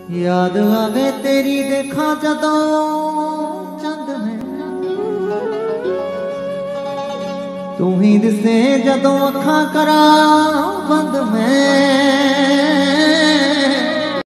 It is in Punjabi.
याद आवे तेरी देखा जदों चंद में तू ही दिसे जदों अखां करा